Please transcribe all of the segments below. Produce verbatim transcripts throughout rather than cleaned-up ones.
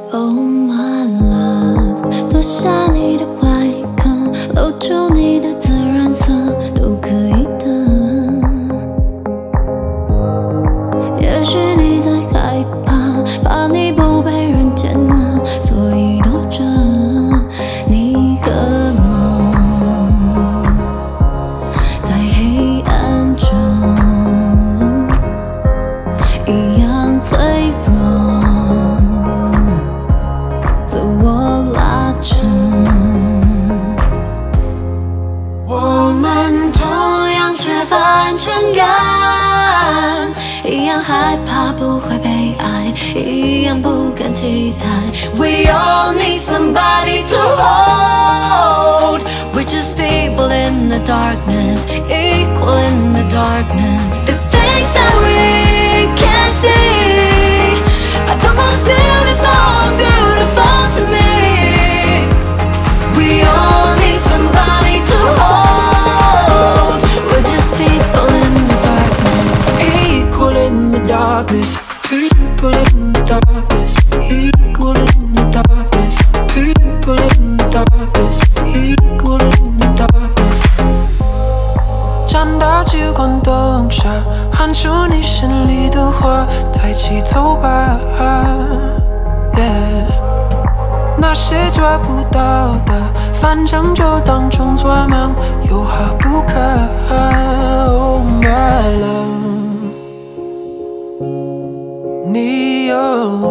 Oh my love， 脱下你的外壳，露出你的自然色，都可以的。也许你在害怕，怕你不被人接纳，所以躲着。你和我在黑暗中一样脆弱。 我们同样缺乏安全感，一样害怕不会被爱，一样不敢期待。We all need somebody to hold. We're just people in the darkness, equal in the darkness. The things that we can't see are the most beautiful, beautiful to me. We all need somebody to hold. We're just people in the darkness, equal in the darkness. People in the darkness, equal in the darkness. People in the darkness, equal in the darkness. 站到聚光灯下，喊出你心里的话，抬起头吧。Yeah. 那些抓不到的，反正就当成做梦，有何不可 ？Oh my love， 你有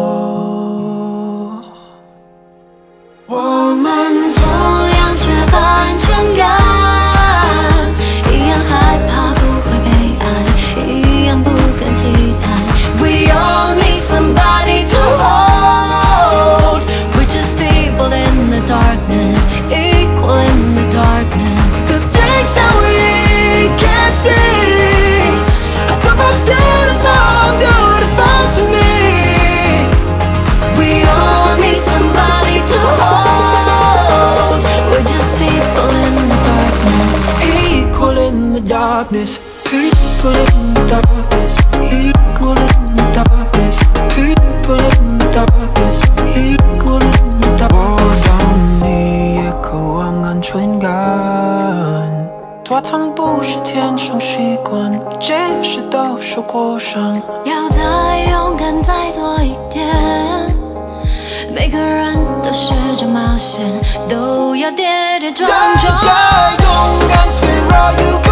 我， 我们同样缺乏安全感，一样害怕不会被爱，一样不敢期待。We all need somebody to hold. In the darkness, equal in the darkness. The things that we can't see are the most beautiful, beautiful to me. We all need somebody to hold. We're just people in the darkness, equal in the darkness. People in the darkness, equal in the darkness. People in the darkness, equal in the darkness. 我想你也渴望安全感，躲藏不是天生习惯，即使都受过伤， 要再勇敢再多一点。每个人都试着冒险，都要跌跌撞撞。 大家勇敢脆弱。